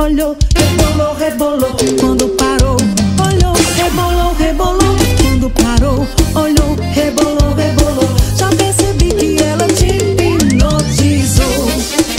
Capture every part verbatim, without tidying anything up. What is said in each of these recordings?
olhou, rebolou, rebolou. Quando parou, olhou, rebolou, rebolou. Quando parou, olhou, rebolou, rebolou. Já percebi que ela te hipnotizou.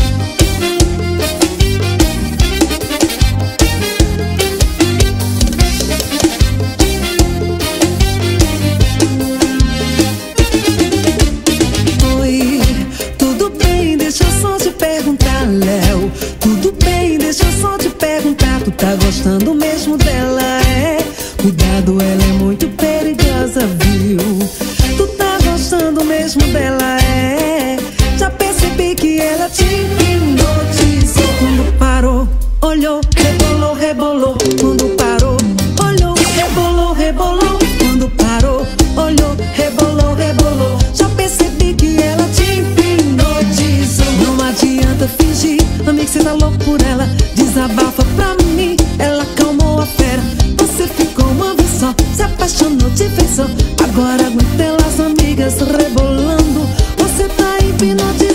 Oi, tudo bem, deixa eu só te perguntar, Léo. Tudo bem, deixa eu só te perguntar. Tu tá gostando mesmo dela, é? Cuidado, ela é muito perigosa, viu? Tu tá gostando mesmo dela, é? Já percebi que ela te hipnotizou. Quando parou, olhou, rebolou, rebolou. Quando parou, olhou, rebolou, rebolou. Quando parou, olhou, rebolou, rebolou. Já percebi que ela te hipnotizou. Não adianta fingir, amigo, cê tá louco por ela. Desabafa pra mim, ela acalmou a fera. Você ficou uma vez só, se apaixonou, te fez só. Agora aguenta elas amigas rebolando. Você tá hipnotizado.